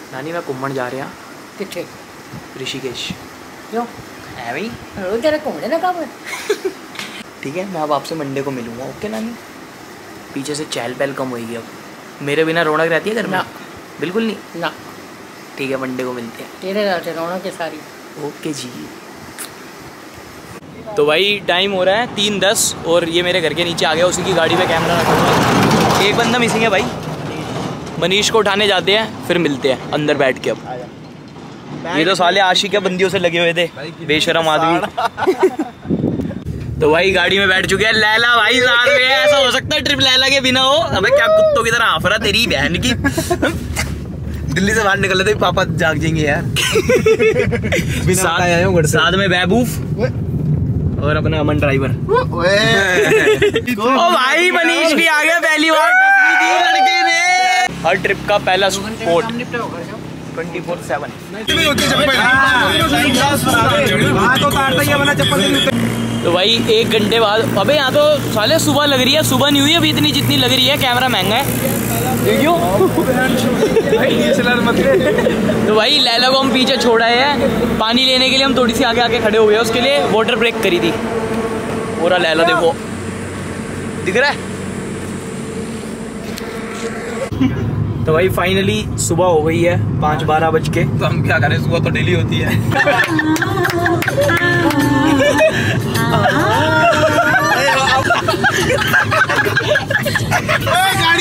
नानी मैं घूमन जा रहा। किथे? ऋषिकेश। क्यों? है भाई रोज तेरे घूमने ना कब? ठीक है, मैं अब आपसे मंडे को मिलूंगा। ओके नानी। पीछे से चहल पहल कम होगी अब। मेरे बिना रौनक रहती है घर में? बिल्कुल नहीं ना। ठीक है, मंडे को मिलते हैं। तेरे रहते रौनक है सारी। ओके जी। तो भाई टाइम हो रहा है 3:10 और ये मेरे घर के नीचे आ गया। उसी की गाड़ी पे कैमरा रखा हुआ है। एक बंदा मिसिंग है भाई। मनीष को उठाने जाते हैं, फिर मिलते हैं अंदर बैठ के। अब ये तो साले आशिक के बंदियों से लगे हुए थे, बेशरम आदमी। तो भाई गाड़ी में बैठ चुके हैं। लैला भाई साथ में है। ऐसा हो सकता है ट्रिप लैला के बिना हो? अबे क्या कुत्तों की तरह हाफ रहा तेरी बहन की। दिल्ली से बाहर निकले तो पापा जाग जाएंगे यार। साथ में महबूब और अपना अमन ड्राइवर। ओ भाई मनीष भी आ गया। पहली बार दी लड़के ने। हर ट्रिप का पहला स्पॉट 24/7। तो भाई 1 घंटे बाद। अबे यहाँ तो साले सुबह लग रही है। सुबह नहीं हुई अभी इतनी जितनी लग रही है। कैमरा महंगा है क्यों? तो भाई लैला को हम पीछे छोड़ आए हैं। पानी लेने के लिए हम थोड़ी सी आगे आके खड़े हुए हैं। उसके लिए वाटर ब्रेक करी थी। पूरा लैला देखो दिख रहा है। तो भाई फाइनली सुबह हो गई है 5:12 बज के। तो हम क्या करें, सुबह तो डेली होती है। गाड़ी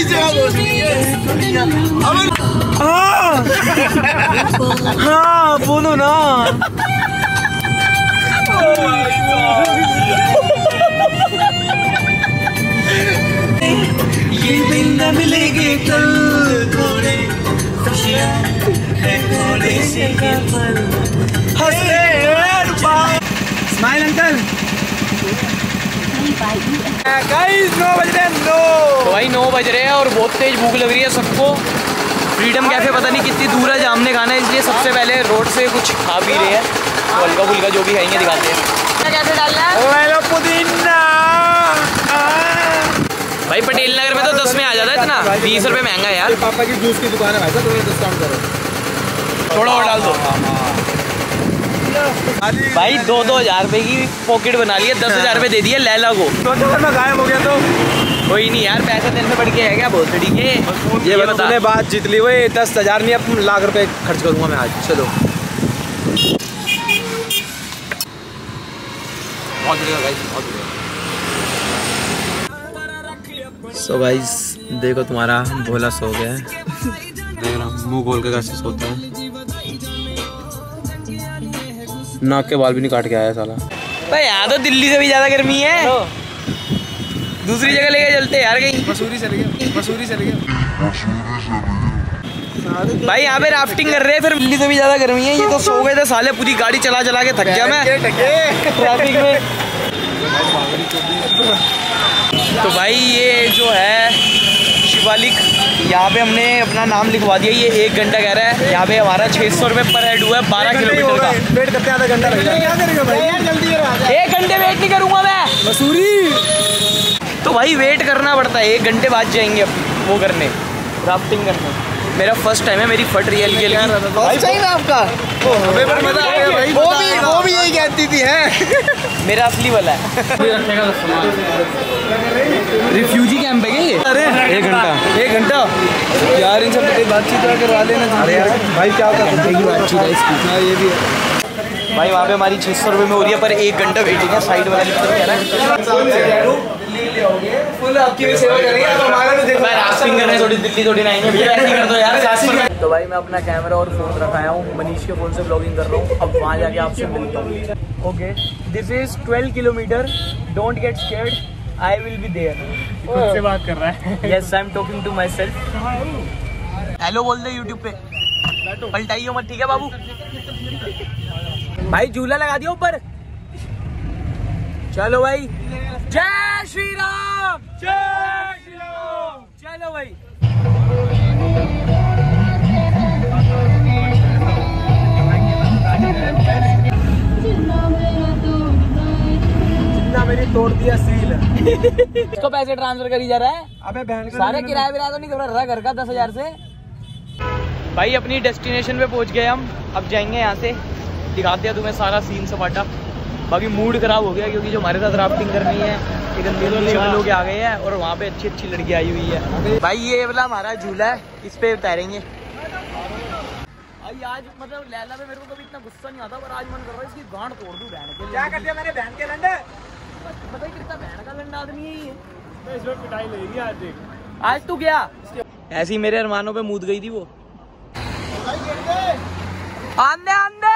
हाँ बोलो ना। ये दिन न मिलेंगे कल, थोड़े खुशियाँ थोड़े से पल। Smile uncle. गाइस 9 बज रहे हैं। तो भाई 9 बज रहे हैं और बहुत तेज भूख लग रही है सबको। फ्रीडम कैफे पता नहीं कितनी दूर है, जामने खाना है, इसलिए सबसे पहले रोड से कुछ खा पी रहे हैं। तो हल्का फुल्का जो भी खाएंगे दिखाते हैं। कैसे डालना है पुदीना? भाई पटेल नगर में तो 10 में आ जाता है इतना। 20 रुपये महंगा है यार। पापा की जूस की दुकान है भाई, तो डिस्काउंट करो। थोड़ा और डाल दो भाई। 2-2 हज़ार रुपये की पॉकेट बना ली है। 10,000 रुपये दे दिए लैला को। मैं गायब हो गया तो कोई नहीं यार, पैसे देने से बढ़ के है क्या भोसड़ी के? ये बता बात जीत ली। वही 10,000 नहीं, अब लाख रुपए खर्च करूंगा मैं आज। चलो बहुत बढ़िया गाइस, बहुत बढ़िया। सो गाइस देखो तुम्हारा भोला सो गया है। देख रहा मुंह खोल के कैसे सोता है। नाक के बाल भी नहीं काट के आया साला। भाई यहाँ तो दिल्ली से भी ज्यादा गर्मी है। दूसरी जगह लेके चलते यार कहीं। मसूरी चले गए, मसूरी चले गए भाई। यहाँ पे राफ्टिंग कर रहे हैं, फिर दिल्ली से भी ज्यादा गर्मी है। ये तो सो गए थे साले, पूरी गाड़ी चला चला के थक गया मैं ट्रैफिक में। तो भाई ये जो है शिवालिक, यहाँ पे हमने अपना नाम लिखवा दिया। ये 1 घंटा कह रहा है। यहाँ पे हमारा 600 रुपये पर हेड हुआ है 12 किलोमीटर का। वेट करते आधा घंटा लगेगा। क्या करेगा भाई? जल्दी करो। 1 घंटे वेट नहीं करूँगा मैं। मसूरी तो भाई वेट करना पड़ता है। 1 घंटे बाद जाएंगे अब वो करने, राफ्टिंग करने। मेरा फर्स्ट टाइम है। मेरी फट रही है हल्की हल्की। सही ना आपका? हमें पर मजा आया भाई। वो भी यही कहती थी है। मेरा असली वाला है। रिफ्यूजी कैंप है क्या ये? अरे 1 घंटा 1 घंटा यार, इन सब बातचीत करवा लेना। अरे यार भाई क्या होता है बातचीत है इसकी। ये भी है भाई। वहाँ पे हमारी 600 रुपये में हो रही है, पर 1 घंटा वेटिंग है। साइड वाला लिख कर कह रहा है फुल आपकी भी सेवा करेंगे। राफ्टिंग करने थोड़ी दिल्ली थोड़ी नहीं है भैया, ऐसे कर दो यार। तो भाई मैं अपना कैमरा और फोन रखाया हूँ। मनीष के फोन से ब्लॉगिंग कर रहा हूँ। अब वहाँ जाके आपसे मिलता हूँ। Okay, this is 12 kilometre. Don't get scared, I will be there. खुद से बात कर रहा है। Yes, I am talking to myself. Hello बोल दे यूट्यूब पे। पलटाइयो मत, ठीक है बाबू? भाई झूला लगा दिया ऊपर। चलो भाई, जय श्री राम, जय श्री राम। चलो भाई। जितना मेरी तोड़ दिया सील। इसको पैसे ट्रांसफर करी जा रहा है। अबे बहन का सारे किराया विराया तो नहीं कर रहा घर का 10,000 से। भाई अपनी डेस्टिनेशन पे पहुंच गए हम। अब जाएंगे यहाँ से, दिखाते हैं तुम्हें सारा सीन सपाटा। बाकी मूड खराब हो गया क्योंकि जो हमारे साथ राफ्टिंग करनी है लोग आ गए हैं और वहाँ पे अच्छी अच्छी लड़की आई हुई है। भाई ये वाला हमारा झूला है, इस पे उतारेंगे। आज मतलब लैला में मेरे को कभी इतना गुस्सा नहीं आता, पर आज मन कर रहा है इसकी गांड तोड़ दूं बहन के। क्या कर दिया मैंने बहन के लंडे? पता ही कितना बहन का लंडा आदमी है ये। तो इसमें पिटाई लगेगी आज देख। आज तू गया ऐसी मेरे अरमानों पे मूद गई थी वो। आंदे आंदे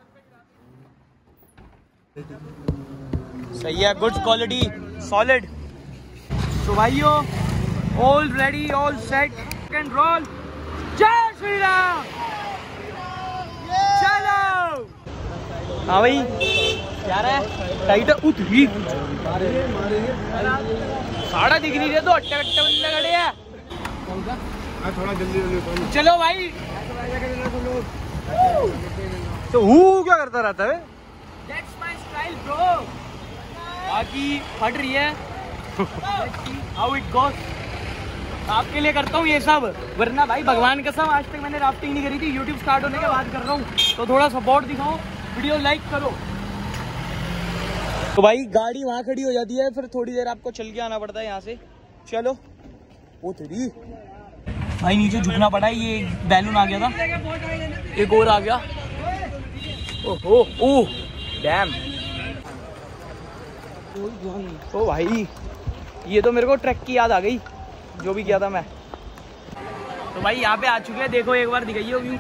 सही है, गुड क्वालिटी, सॉलिड। तो भाइयों all ready, all set and roll. जय श्री राम। चलो हाँ भाई क्या रहा है टाइट उतरी साड़ा दिख नहीं रहे तो अट्टे अट्टे बंदे खड़े हैं। थोड़ा जल्दी चलो भाई। तो हु क्या करता रहता है? That's my style bro। बाकी फट रही है how it goes। आपके लिए करता हूँ ये सब, वरना भाई भगवान कसम आज तक मैंने राफ्टिंग नहीं करी थी। YouTube स्टार्ट होने के बाद कर रहा हूँ, तो थोड़ा सपोर्ट दिखाओ, वीडियो लाइक करो। तो भाई गाड़ी वहाँ खड़ी हो जाती है, फिर थोड़ी देर आपको चल के आना पड़ता है यहाँ से। चलो वो तेरी भाई नीचे झुकना पड़ा है, ये बैलून आ गया था, एक और आ गया। ओहो ओह डैम। ओ भाई ये तो मेरे को ट्रैक की याद आ गई जो भी किया था मैं। तो भाई यहाँ पे आ चुके हैं, देखो एक बार दिखाइए व्यू।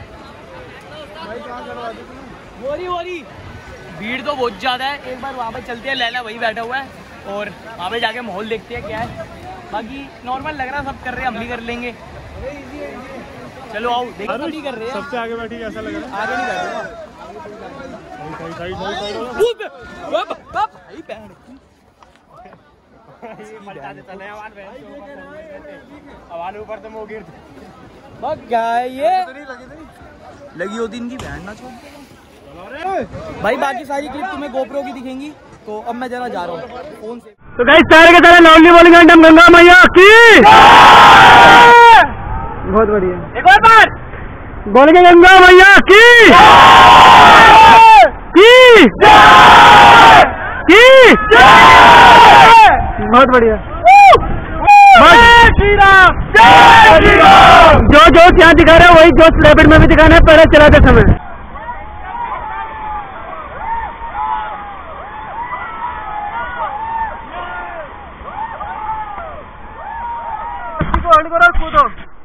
वोरी भीड़ तो बहुत ज्यादा है, एक बार वहाँ पे चलते हैं। लैला वही बैठा हुआ है और वहाँ पे जाके माहौल देखते हैं क्या है। बाकी नॉर्मल लग रहा है, सब कर रहे हैं, हम भी कर लेंगे। चलो आओ देखो नहीं कर रहे हैं। सबसे आगे बैठी कैसा लग रहा है? आगे नहीं बैठूंगा। ऊपर तो मोगिर ये लगी होती इनकी बहन ना छोड़। भाई बाकी सारी क्लिप तुम्हें गोप्रो की दिखेंगी। तो अब मैं जरा जा रहा हूँ फोन से। तो गाइस सारे के सारे लाउडली बोलिंग हम गंगा मैया की। बहुत बढ़िया, एक और बार बोलेंगे गंगा मैया की। बहुत बढ़िया। श्री राम, जो जोश यहाँ दिखा रहा है वही जोश रैपिड में भी दिखाना है पहले चलाते समय। होल्ड करो और कूदो।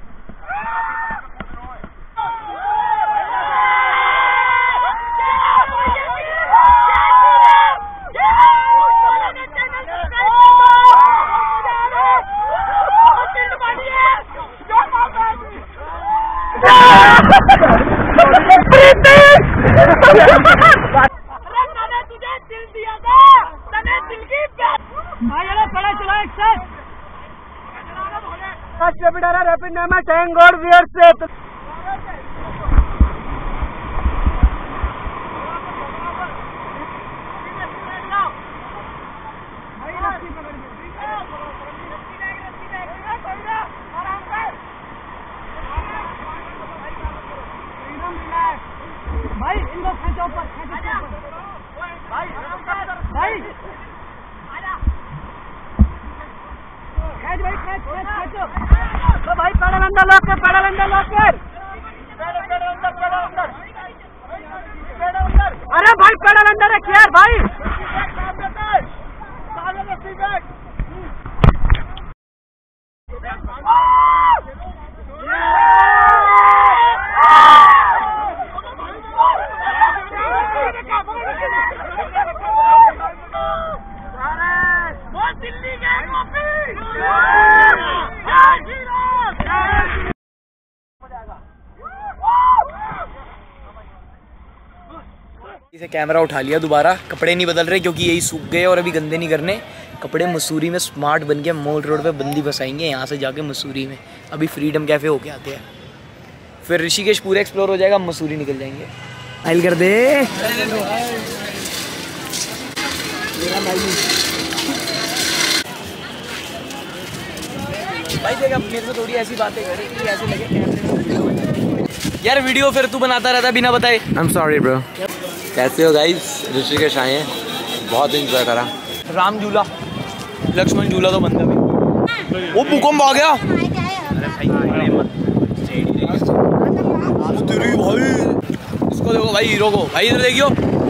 तुझे दिल दिया था, तने दिल की बड़ा चला एक साथ। रैपिड नेम है thank God we are safe. भाई इनको खींचो ऊपर, भाई भाई खेच तो भाई पैडल अंदर लॉक कर, पैडल अंदर लॉक कर। अरे भाई पैडल अंदर रख यार भाई। इसे कैमरा उठा लिया दोबारा, कपड़े नहीं बदल रहे क्योंकि यही सूख गए और अभी गंदे नहीं करने कपड़े। मसूरी में स्मार्ट बन के मॉल रोड पे बंदी बसाएंगे, यहाँ से जाके मसूरी में। अभी फ्रीडम कैफे होके आते हैं, फिर ऋषिकेश पूरा एक्सप्लोर हो जाएगा, मसूरी निकल जाएंगे। आइल कर दे भाई। देख अब मेरे से थोड़ी ऐसी बातें करें कि ऐसे लगे कैमरे में। यार वीडियो फिर तू बनाता रहता बिना बताए। I'm sorry bro। कैसे हो गाइस? ऋषिकेश आए हैं, बहुत एंजॉय करा। राम झूला, लक्ष्मण झूला तो बंद है भाई। वो भूकंप आ गया। तेरी भाई, इसको देखो भाई, हीरो को भाई, इधर देखियो।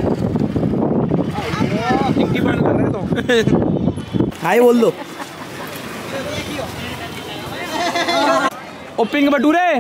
हाय बोल दो। ओ पिंक बटूरे।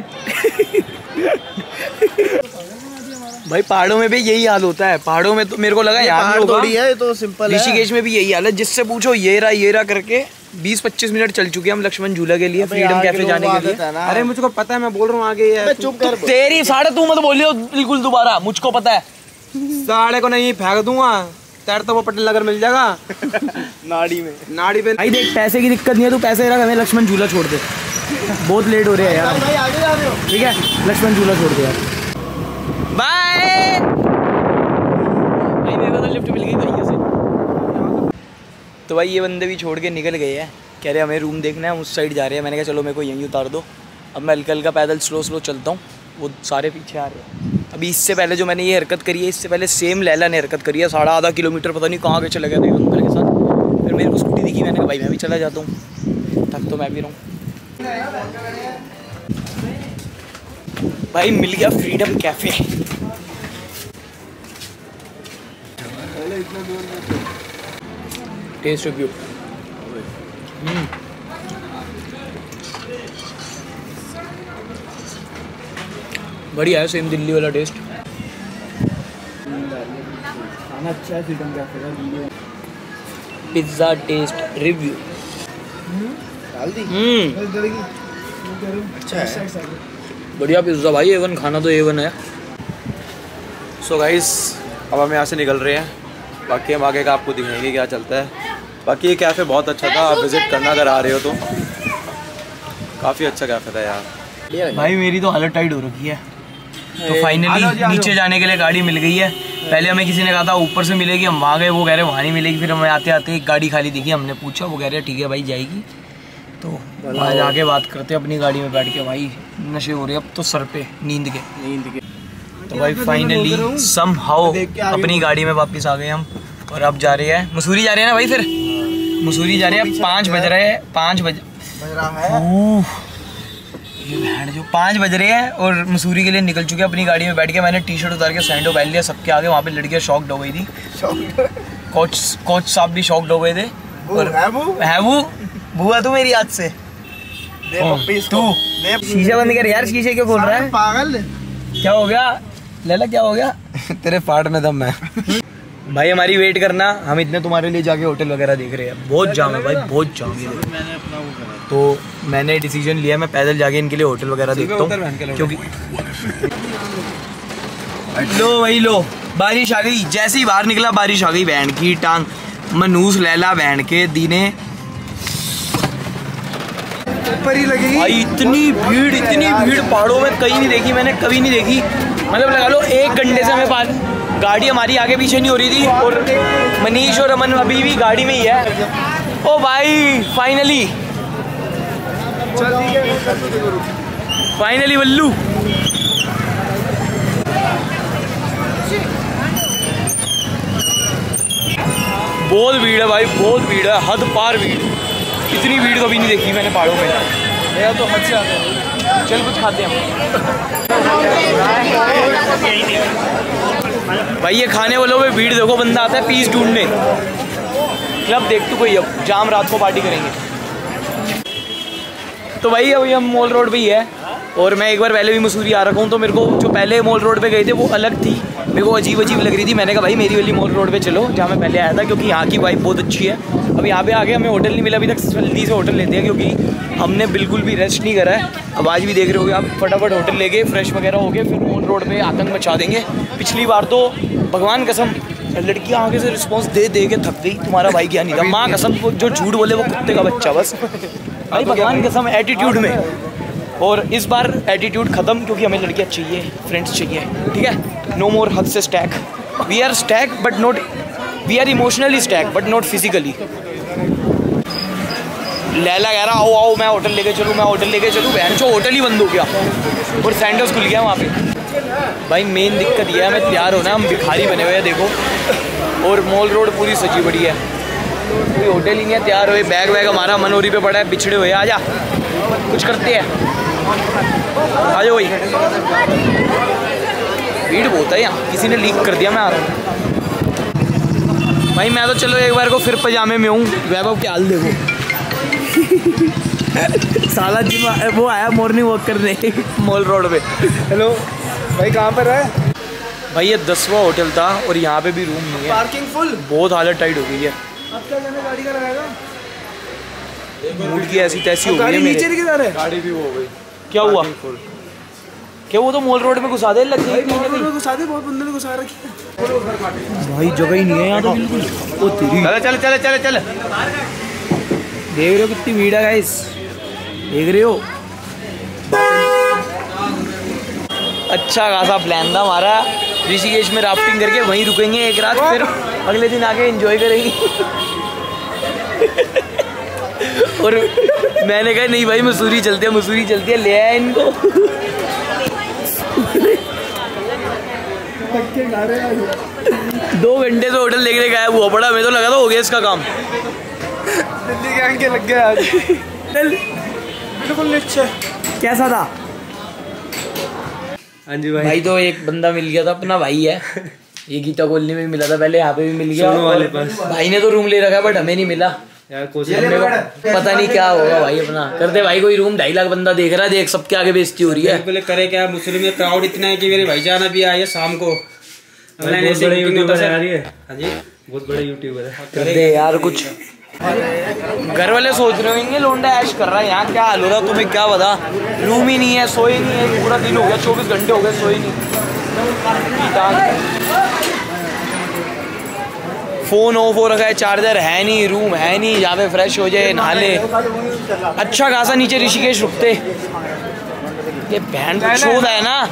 भाई पहाड़ों में भी यही हाल होता है। पहाड़ों में तो मेरे को लगा यहाँ भी होगा, है तो सिंपल है। ऋषिकेश में भी यही हाल है। जिससे पूछो ये रहा करके 20-25 मिनट चल चुके हैं हम लक्ष्मण झूला के लिए, फ्रीडम कैफे जाने के लिए। अरे मुझको पता है, मैं बोल रहा हूँ आगे ये। चुप कर। तेरी साढ़े तू मत बोलियो बिल्कुल दोबारा, मुझको पता है। साढ़े को नहीं फेंक दूंगा, तेरे तो वो पटेल नगर मिल जाएगा। नाड़ी में। भाई देख, पैसे की दिक्कत नहीं है, तू पैसे रख, हमें लक्ष्मण झूला छोड़ दे। बहुत लेट हो रहे हैं यार। भाई आगे जा रहे हो? ठीक है, लक्ष्मण झूला छोड़ दे यार। बाय भाई, मेरे को तो लिफ्ट मिल गई भैया से। तो भाई ये बंदे भी छोड़ के निकल गए हैं, कह रहे हमें रूम देखना है, हम उस साइड जा रहे हैं। मैंने कहा चलो मेरे को यहीं उतार दो। अब मैं हल्का हल्का पैदल स्लो चलता हूँ, वो सारे पीछे आ रहे हैं। अभी इससे पहले जो मैंने ये हरकत करी है, इससे पहले सेम लैला ने हरकत करी है। 1.5 किलोमीटर पता नहीं कहाँ के चला गया था अंकल के साथ। फिर मेरे को स्कूटी दिखी, मैंने कहा भाई मैं भी चला जाता हूँ, थक तो मैं भी रहूँ। भाई मिल गया फ्रीडम कैफे। Test review. बढ़िया है, सेम दिल्ली वाला टेस्ट। खाना अच्छा है फ्रीडम कैफे का। Pizza taste review. अच्छा है, बढ़िया पिज्ज़ा भाई, A1 खाना तो A1 है। सो गाइस, अब हम यहाँ से निकल रहे हैं, बाकी हम आगे का आपको दिखाएंगे क्या चलता है। बाकी ये कैफ़े बहुत अच्छा था, आप विज़िट करना अगर आ रहे हो तो। काफ़ी अच्छा कैफ़े था यार। भाई मेरी तो हालत टाइट हो रखी है। तो फाइनली नीचे जाने के लिए गाड़ी मिल गई है। पहले हमें किसी ने कहा था ऊपर से मिलेगी, हम वहाँ गए, वो कह रहे वहाँ नहीं मिलेगी। फिर हमें आते आते एक गाड़ी खाली दिखी, हमने पूछा, वो कह रहे ठीक है भाई जाएगी। तो वहाँ जाके बात करते अपनी गाड़ी में बैठ के। भाई नशे हो रहे अब तो सर पे नींद के। तो भाई फाइनली समहाउ अपनी गाड़ी में वापस आ गए हम, और अब जा रहे हैं मसूरी जा रहे हैं ना भाई। फिर मसूरी जा रहे हैं, 5 बज रहे हैं, 5 बज ये बहन जो 5 बज रहे हैं और मसूरी के लिए निकल चुके हैं अपनी गाड़ी में बैठ के। मैंने टी-शर्ट उतार के सैंडो पहन लिया सबके आगे। वहाँ पे लड़कियाँ शॉक्ड हो गई थी, कोच साहब भी शॉक्ड हो गए थे। और है वो बुआ तू मेरी याद से तू शीशा बंद कर यार, शीशे क्यों खोल रहा है पागल? क्या हो गया लैला, क्या हो गया? तेरे फाट में दम है। भाई हमारी वेट करना, हम इतने तुम्हारे लिए जाके होटल वगैरह देख रहे हैं। बहुत जाम है भाई, बहुत जाम है। तो मैंने डिसीजन लिया, मैं पैदल जाके इनके लिए होटल वगैरह देखता हूँ, क्योंकि लो भाई लो, बारिश आ गई। जैसे ही बाहर निकला बारिश आ गई। बहन की टांग, मनूस लैला बहन के दीने परी लगेगी भाई। इतनी भीड़ पहाड़ों में कहीं नहीं देखी मैंने, कभी नहीं देखी। मतलब लगा लो 1 घंटे से हमें गाड़ी हमारी आगे पीछे नहीं हो रही थी, और मनीष और अमन अभी भी गाड़ी में ही है। ओ भाई फाइनली बल्लू। बहुत भीड़ है भाई, बहुत भीड़ है, हद पार भीड़। इतनी भीड़ कभी नहीं देखी मैंने पहाड़ों में। मेरा तो हद से आता है। चल कुछ खाते हैं भाई। ये खाने वालों में भीड़ देखो, बंदा आता है पीस ढूंढने। क्लब देख तू कोई, अब जाम रात को पार्टी करेंगे। तो भाई अभी हम मॉल रोड पे ही है, और मैं एक बार पहले भी मसूरी आ रखा हूँ। तो मेरे को जो पहले मॉल रोड पे गए थे वो अलग थी, मेरे को अजीब लग रही थी। मैंने कहा भाई मेरी वाली मॉल रोड पे चलो जहाँ मैं पहले आया था, क्योंकि यहाँ की वाइब बहुत अच्छी है। अब यहाँ पे आके हमें होटल नहीं मिला अभी तक, जल्दी से होटल लेते हैं, क्योंकि हमने बिल्कुल भी रेस्ट नहीं करा है। अब आज भी देख रहे होगे आप, फटाफट होटल लेके फ्रेश वगैरह हो गए, फिर मॉल रोड पे आतंक मचा देंगे। पिछली बार तो भगवान कसम लड़कियां आगे से रिस्पांस दे के थक गई, तुम्हारा भाई क्या नहीं था। माँ कसम, जो झूठ बोले वो कुत्ते का बच्चा बस। भाई भगवान कसम एटीट्यूड में। और इस बार एटीट्यूड ख़त्म, क्योंकि हमें लड़कियाँ चाहिए, फ्रेंड्स चाहिए, ठीक है। नो मोर हद से stuck. We are stuck but not, we are emotionally stuck but not physically. Laila कह रहा आओ मैं होटल लेके चलूँ, मैं होटल लेके चलूँ। बहन जो होटल ही बंद हो गया और सैंडल्स खुल गया वहाँ पे। भाई मेन दिक्कत ये है, हमें तैयार होना है, हम भिखारी बने हुए हैं देखो, और मॉल रोड पूरी सजी पड़ी है, कोई होटल ही नहीं है, तैयार हुए, बैग वैग हमारा मनोरी पे पड़ा है, बिछड़े हुए, आजा कुछ करते हैं, आ जाओ भाई। भीड़ बहुत है यहाँ, किसी ने लीक कर दिया, मैं आ रहा हूँ भाई। मैं तो चलो एक बार को फिर पजामे में हूँ, वैभव के हाल देखो साला जिम वो आया मॉर्निंग वॉक करने मॉल रोड पे। हेलो भाई, कहाँ पर है? भाई ये 10वां होटल था और यहाँ पे भी रूम नहीं है, पार्किंग फुल, बहुत हालत टाइट हो गई है, अब क्या करना, गाड़ी का लगाएगा? मूड की ऐसी तैसी हो गई गाड़ी है नीचे मेरे। किधर है? गाड़ी भी वो हो गई। क्या हुआ? क्या वो तो मॉल रोड में घुसा दे लग गई घुसा दे, बहुत बंदे ने घुसा रखी है। भाई, जगह ही नहीं है यहाँ तो बिल्कुल। ओ तेरी, चल चल चल चल, देख रहे हो कितनी भीड़ है गाइस, देख रहे हो। अच्छा खासा प्लान था हमारा, ऋषिकेश में राफ्टिंग करके वहीं रुकेंगे एक रात, फिर अगले दिन आके एंजॉय करेंगे और मैंने कहा नहीं भाई मसूरी चलते हैं, मसूरी चलते हैं, ले आया इनको 2 घंटे से होटल देखने गायब हुआ पड़ा, मैं तो लगा था हो गया इसका काम। दिल्ली गैंग के लग गया आज। बिल्कुल नीचे। कैसा था? हाँ जी भाई तो एक बंदा मिल गया था, अपना भाई है, ये गीता कॉलोनी में मिला था पहले, यहाँ पे भी मिल गया, वाले पास। भाई ने तो रूम ले रखा है बट हमें नहीं मिला यार, पता नहीं क्या होगा भाई, अपना करते भाई कोई रूम। 2.5 लाख बंदा देख रहा है, देख सबके आगे बेइज्जती हो रही है। पहले करे क्या, मुस्लिम में क्राउड इतना है कि मेरे भाईजान अभी आए शाम को, बहुत बड़े यूट्यूबर है यार ये। हाँ जी, बहुत बड़े यूट्यूबर है। कर दे यार कुछ। घर वाले सोच रहे होंगे लोंडा ऐश कर रहा है, यहाँ क्या हाल हो रहा है तुम्हें क्या पता, रूम ही नहीं है, सोए नहीं है, पूरा दिन हो गया, 24 घंटे हो गए सोए नहीं, फोन ऑफ हो रखा है, चार्जर है नहीं, रूम है नहीं, यहाँ पे फ्रेश हो जाए, नहा ले। अच्छा खासा नीचे ऋषिकेश रुकते, ये बहन चोद है ना।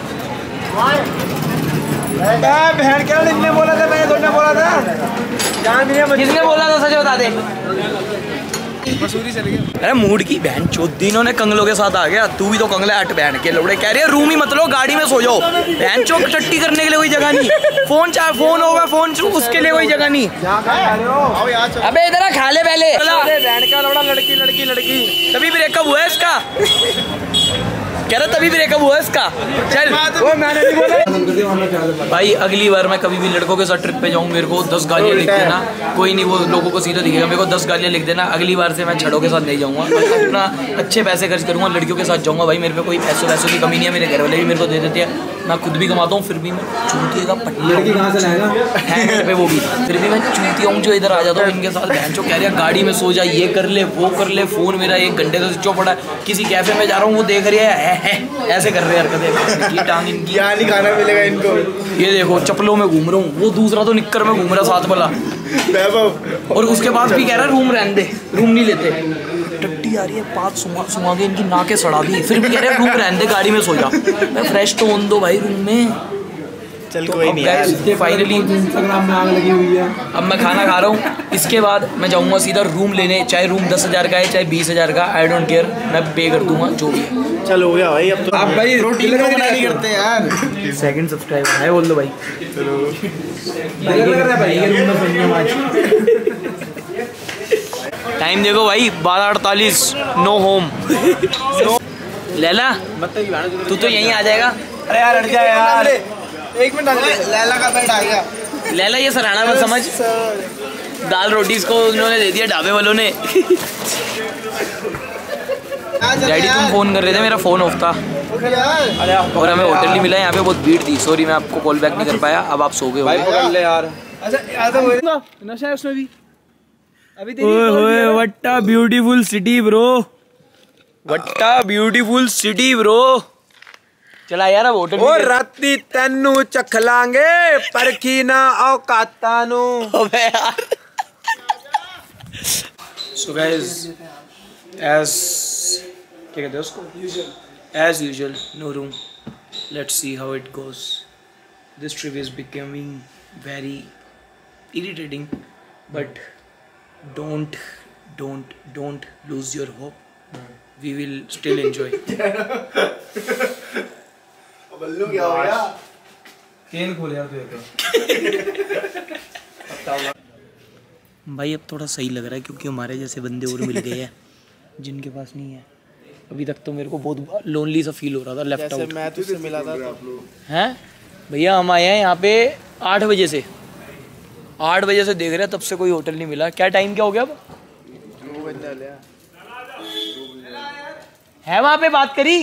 बहन क्या ने बोला था, मैंने थोड़ा बोला था, किसने बोला था सच बता दे। मसूरी चल गया। अरे मूड की बहन चोद, दिनों ने कंगलों के साथ आ गया, तू भी तो कंगला हट बहन के लोड़े, कह रही है रूम ही मत लो, गाड़ी में सो जाओ, बहन चौक टट्टी करने के लिए कोई जगह नहीं, फोन फोन होगा फोन उसके लिए कोई जगह नहीं। अबे इधर खा ले पहले, बहन का लोड़ा, लड़की लड़की लड़की, तभी ब्रेकअप हुआ है इसका, कह रहा तभी ब्रेकअप हुआ इसका। चल वो मैंने नहीं बोला। भाई अगली बार मैं कभी भी लड़कों के साथ ट्रिप पे जाऊँ, मेरे को 10 गालियाँ लिख देना, कोई नहीं वो लोगों को सीधा दिखेगा, मेरे को 10 गालियाँ लिख देना, अगली बार से मैं छड़ों के साथ नहीं जाऊँगा, अपना अच्छे पैसे खर्च करूँगा, लड़कियों के साथ जाऊँगा। भाई मेरे पे कोई पैसों की कमी नहीं है, मेरे घर वाले भी मेरे को दे देते हैं, मैं खुद भी कमाता हूँ, फिर भी मैं चूतिएगा लड़की कहाँ से लाएगा हैंड पे वो भी, फिर भी मैं चूतिया हूँ जो इधर आ जाता हूँ इनके साथ, बहन चो कह रही है गाड़ी में सो जा, ये कर ले वो कर ले, फोन मेरा 1 घंटे से स्विच ऑफ पड़ा है, किसी कैफे में जा रहा हूँ वो देख रही है ऐसे कर रहे हैं हरकतें, ये टांग इनकी, यहाँ नहीं खाना मिलेगा इनको। ये देखो चप्पलों में घूम रहा हूँ, वो दूसरा तो निक्कर में घूम रहा साथ वाला, और उसके बाद भी कह रहा है रूम रहने दे, रूम नहीं लेते, टट्टी आ रही है, 5 सुमा के इनकी नाके सड़ा दी, फिर भी कह रहे हैं रूम रहने दे, गाड़ी में सो जा, मैं फ्रेश तो होने दो भाई रूम में। चल तो कोई अब नहीं गाइस फाइनली इंस्टाग्राम में आग लगी हुई है। अब मैं खाना खा रहा हूँ, इसके बाद मैं जाऊँगा सीधा रूम लेने, चाहे रूम 10,000 का है चाहे 20,000 का, आई डोंट केयर, मैं पे कर दूंगा जो भी है। चल हो गया भाई, अब तो आप भाई रोटी नहीं करते यार। सेकंड सब्सक्राइबर है, बोल दो भाई। टाइम देखो भाई 12:48, नो होम। लैला तू तो यहीं आ जाएगा। अरे यार हट जा यार, 1 मिनट लैला का बेड आ गया। लैला ये सराहना मत समझ, दाल रोटी इसको उन्होंने दे दिया ढाबे वालों ने। डैडी तुम फोन कर रहे थे, मेरा फोन ऑफ था और हमें होटल नहीं मिला, यहाँ पे बहुत भीड़ थी, सॉरी मैं आपको कॉल बैक नहीं कर पाया, अब आप सो गए हो। पकड़ ले यार। अच्छा नशा है उसमें भी अभी ओए what a beautiful city bro, what a beautiful city bro. चला यार अब होटल ओ राती तेनू चख लांगे, परखी ना औकाता नु। अबे यार। So guys, as क्या कहते हैं उसको, as usual, no room. Let's see how it goes. This trip is becoming very irritating, but don't lose your hope. We will still enjoy. बल्लू क्या हो गया? केन खोल यार तू भाई अब थोड़ा सही लग रहा है क्योंकि हमारे जैसे बंदे और मिल गए हैं जिनके पास नहीं है। अभी तक तो मेरे को बहुत लोनली सा फील हो रहा था लेफ्ट आउट। मैं तुझसे मिला था हैं भैया हम आए हैं यहाँ पे 8 बजे से 8 बजे से देख रहे हैं तब से कोई होटल नहीं मिला। क्या टाइम क्या हो गया अब है वहाँ पे बात करी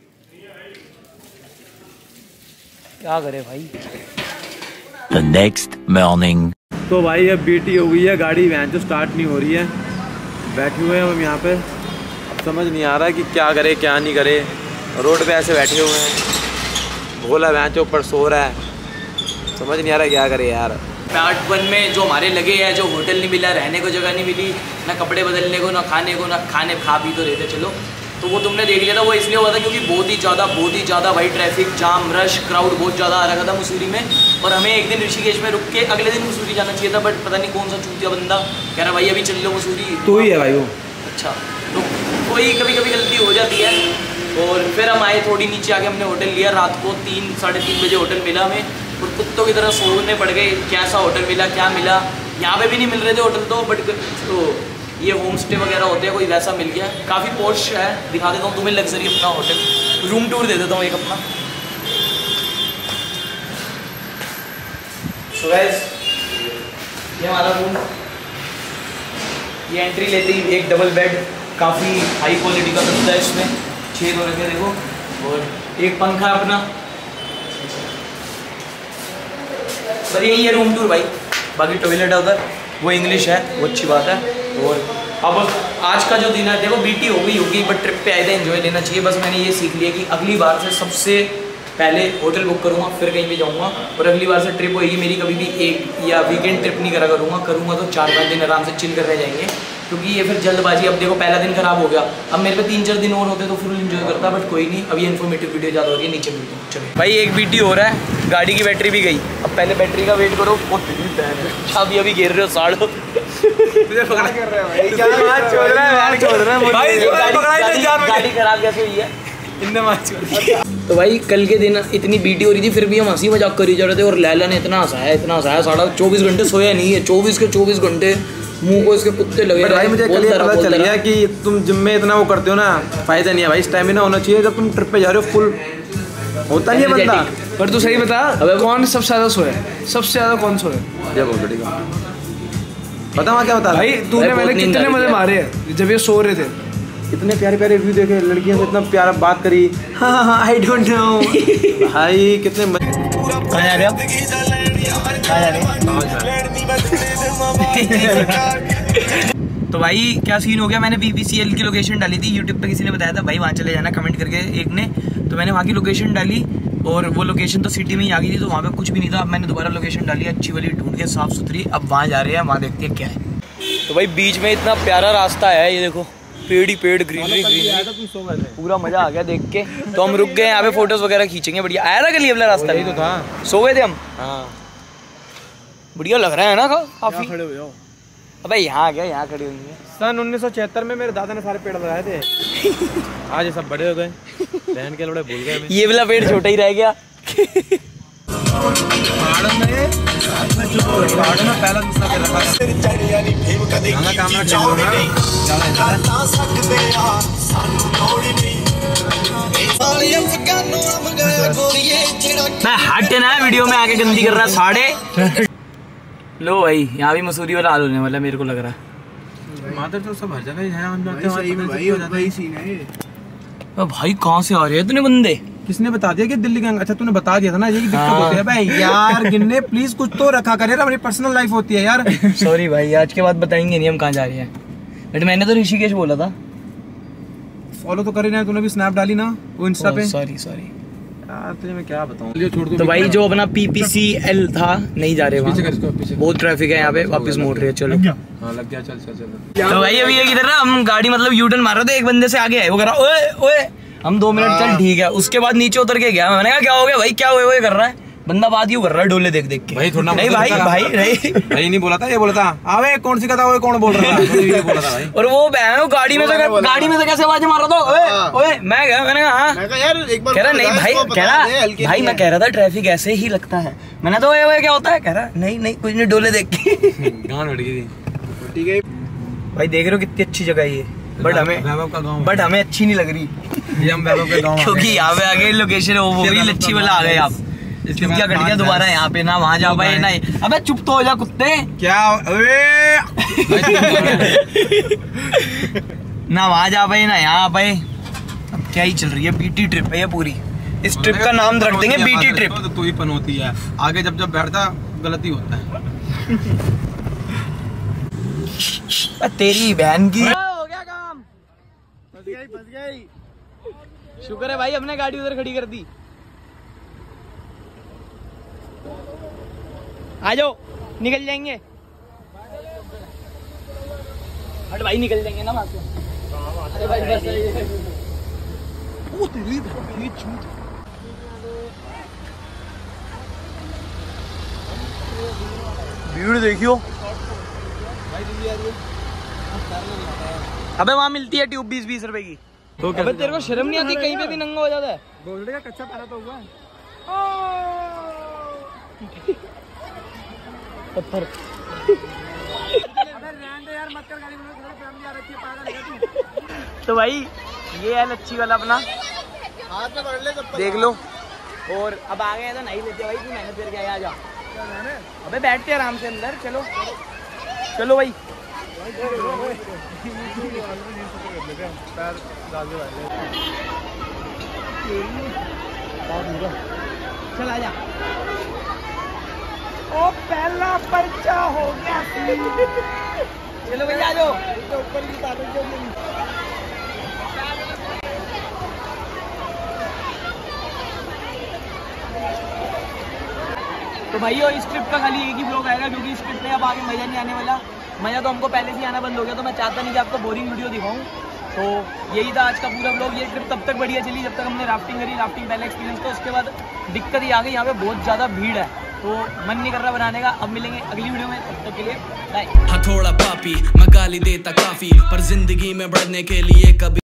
क्या करे भाई। The next morning. तो भाई अब बीटी हो गई है, गाड़ी वैन तो स्टार्ट नहीं हो रही है, बैठे हुए हैं हम यहाँ पे। अब समझ नहीं आ रहा कि क्या करे क्या नहीं करे, रोड पे ऐसे बैठे हुए हैं, भोला वैन के ऊपर सो रहा है, समझ नहीं आ रहा क्या करे यार। पार्ट 1 में जो हमारे लगे हैं, जो होटल नहीं मिला, रहने को जगह नहीं मिली, ना कपड़े बदलने को, ना खाने को, ना खा पी तो रहे थे चलो, तो वो तुमने देख लिया था। वो इसलिए हुआ था क्योंकि बहुत ही ज़्यादा भाई ट्रैफिक जाम रश क्राउड बहुत ज़्यादा आ रखा था मसूरी में। और हमें एक दिन ऋषिकेश में रुक के अगले दिन मसूरी जाना चाहिए था, बट पता नहीं कौन सा चूतिया बंदा कह रहा भाई अभी चल लो मसूरी। तू ही है भाई वो। अच्छा, तो कोई कभी कभी गलती हो जाती है। और फिर हम आए थोड़ी नीचे आके हमने होटल लिया, रात को 3 साढ़े 3 बजे होटल मिला हमें, और कुत्तों की तरह सोने पड़ गए। कैसा होटल मिला क्या मिला, यहाँ पे भी नहीं मिल रहे थे होटल तो, बट तो ये होम स्टे वगैरह होते हैं, कोई वैसा मिल गया। काफ़ी पोश है, दिखा देता हूँ तुम्हें लग्जरी अपना होटल, रूम टूर दे देता हूँ एक अपना। सो गाइस ये हमारा रूम, ये एंट्री लेते ही एक डबल बेड, काफ़ी हाई क्वालिटी का बनता है, इसमें 6 हो रखे देखो, और एक पंखा अपना। पर यही है रूम टूर भाई, बाकी टॉयलेट है उधर, वो इंग्लिश है, वो अच्छी बात है। और अब आज का जो दिन है देखो, बीटी हो गई होगी, बट ट्रिप पे आए थे, एंजॉय लेना चाहिए। बस मैंने ये सीख लिया कि अगली बार से सबसे पहले होटल बुक करूँगा, फिर कहीं भी जाऊँगा। और अगली बार से ट्रिप होगी मेरी, कभी भी एक या वीकेंड ट्रिप नहीं करूँगा तो 4-5 दिन आराम से चिल कर रह जाएंगे, क्योंकि ये फिर जल्दबाजी। अब देखो पहला दिन खराब हो गया, अब मेरे पे 3-4 दिन और होते तो फुल एंजॉय करता, बट कोई नहीं। अब ये इन्फॉर्मेटिव वीडियो ज़्यादा हो रही है, नीचे मिलते हैं। चलो भाई एक बीटी हो रहा है, गाड़ी की बैटरी भी गई, अब पहले बैटरी का वेट करो। अभी घेर रहे हो साड़ो गाड़ी खराब कैसे हुई है। तो भाई कल के दिन इतनी बीटी हो रही थी, फिर भी हम हंसी मजाक कर ही जा रहे थे, और लैला ने इतना हंसाया, साढ़ा 24 घंटे सोया नहीं है, 24 के 24 घंटे मुंह को इसके कुत्ते लगे। भाई मुझे कल ये पता चल गया कि तुम जिम में इतना वो करते हो ना, फायदा नहीं है भाई, स्टैमिना होना चाहिए। जब तुम ट्रिप पे जा रहे हो फुल होता नहीं है बंदा। पर तू सही बता, अबे कौन सबसे ज्यादा सोया, सबसे ज्यादा कौन सोया? पता वहाँ क्या बता भाई तूने मैंने कितने मजे मारे हैं जब ये सो रहे थे। इतने प्यारे प्यारे व्यू देखे, लड़कियों से इतना प्यारा बात करी। हाँ आई डोंट नो भाई कितने कहाँ जा रहे हो, कहाँ जा रहे तो भाई क्या सीन हो गया, मैंने BPCL की लोकेशन डाली थी यूट्यूब पे, किसी ने बताया था भाई वहाँ चले जाना कमेंट करके एक ने, तो मैंने वहाँ की लोकेशन डाली, और वो लोकेशन तो सिटी में ही आ गई थी, तो वहाँ पे कुछ भी नहीं था। अब मैंने दोबारा लोकेशन डाली अच्छी वाली ढूंढ के, साफ़ सुथरी। अब वहाँ जा रहे हैं, वहाँ देखते हैं क्या है। तो भाई बीच में इतना प्यारा रास्ता है, ये देखो पेड़ ही पेड़, ग्रीनरी ग्रीनरी, पूरा मजा आ गया देख के। तो हम रुक गए यहाँ पे, फोटोज वगैरह खींचेंगे। बढ़िया आया था कल अपना रास्ता, तो था, सो गए थे हम। हाँ बढ़िया लग रहा है ना काफी। खड़े हो जाओ। अबे यहाँ आ गया, यहाँ खड़ी हुई है। सन 1976 में मेरे दादा ने सारे पेड़ लगाए थे, आज ये सब बड़े हो गए, बहन के लोड़े भूल गए। ये वाला पेड़ छोटा ही रह गया। पहला दूसरा पेड़ रखा मैं हट ना वीडियो में आके गंदी कर रहा साढ़े। लो भाई यहाँ भी मसूरी वाला हाल होने वाला मेरे को लग रहा है। मादर तो सब हर जगह ही है, हम जाते हैं वही सीन है। भाई कहाँ से आ रहे हैं इतने बंदे? किसने बता दिया कि दिल्ली गंगा? अच्छा तूने बता दिया था ना, यही दिक्कत होती है भाई यार। गिन्ने प्लीज कुछ तो रखा करे ना, हमारी पर्सनल लाइफ होती है यार। सॉरी भाई, आज के बाद बताएंगे नहीं हम कहाँ जा रहे हैं, बट मैंने तो ऋषिकेश बोला था। फॉलो तो कर ही ना, तूने भी स्नैप डाली ना वो इंस्टा पे। सॉरी यार तुझे मैं क्या बताऊं। तो भाई जो अपना PPCL था नहीं जा रहे वहाँ, बहुत ट्रैफिक है यहाँ पे, वापस मोड़ रहे हैं। चलो हाँ लग गया, चल। तो भाई अभी किधर ना, हम गाड़ी मतलब U-turn मार रहे थे, एक बंदे से आगे है, वो कह रहा ओए ओए, हम 2 मिनट चल ठीक है, उसके बाद नीचे उतर के गया। मैंने कहा क्या हो गया भाई, क्या हुए कर रहा है, बंदा बात क्यों कर रहा है डोले देख देख के? भाई थोड़ा नहीं भाई भाई भाई नहीं बोला था, ये बोला था अबे कौन सी कथा, वो कौन बोल रहा था, ये बोला था भाई। और वो बहन गाड़ी में से कैसे आवाज मार रहा था? ओए मैं गया, मैंने कहा हाँ, यार एक बार कह रहा नहीं भाई, कह रहा भाई मैं कह रहा था ट्रैफिक ऐसे ही लगता है। मैंने तो ये क्या होता है, कह रहा नहीं कुछ नहीं डोले देख के गान उठ गई थी। भाई देख रहे हो कितनी अच्छी जगह है ये, बट हमें अच्छी नहीं लग रही ये हम वैभव के गाँव क्योंकि यहाँ पे आगे लोकेशन वो भी लच्छी वाला आ गए आप। क्या कट गया दोबारा यहाँ पे, ना वहाँ जा पाए ना। अबे चुप तो हो जा कुत्ते, क्या ना वहाँ जा पाए ना यहाँ पाए। अब क्या ही चल रही है, बीटी ट्रिप है ये पूरी। इस ट्रिप का नाम रख देंगे बीटी ट्रिप। तो ही पन होती है, आगे जब बैठता गलती होता है। तेरी बहन की हो गया काम, फंस गई। शुक्र है भाई हमने गाड़ी उधर खड़ी कर दी। आ जाओ निकल जाएंगे। हट भाई निकल जाएंगे ना वहां से। अरे भाई बस भीड़ देखियो। अबे वहाँ मिलती है ट्यूब 20-20 रुपए की। तो अबे तेरे को शर्म नहीं आती, कहीं पे भी नंगा हो जाता है। गोल्ड का कच्चा पैरा तो हुआ है। पत्थर तो भाई ये है लच्छी वाला अपना, हाथ में पकड़ ले देख लो। और अब आ गए तो नहीं लेते भाई, तू मेहनत करके आ जा। अबे बैठते आराम से अंदर, चलो चलो भाई। चल आजा। ओ पहला पर्चा हो गया। चलो भैया आ जाओ ऊपर की ताकत। तो भाई इस ट्रिप का खाली एक ही ब्लॉग आएगा, क्योंकि इस ट्रिप में अब आगे मजा नहीं आने वाला। मजा तो हमको पहले से ही आना बंद हो गया, तो मैं चाहता नहीं कि आपको बोरिंग वीडियो दिखाऊं। तो यही था आज का पूरा ब्लॉग। ये ट्रिप तब तक बढ़िया चली जब तक हमने राफ्टिंग करी। राफ्टिंग पहला एक्सपीरियंस था, उसके बाद दिक्कत ही आ गई, यहाँ पे बहुत ज़्यादा भीड़ है, तो मन नहीं कर रहा बनाने का। अब मिलेंगे अगली वीडियो में, तब तक के लिए बाय। हथौड़ा पापी मैं गाली देता काफी, पर जिंदगी में बढ़ने के लिए कभी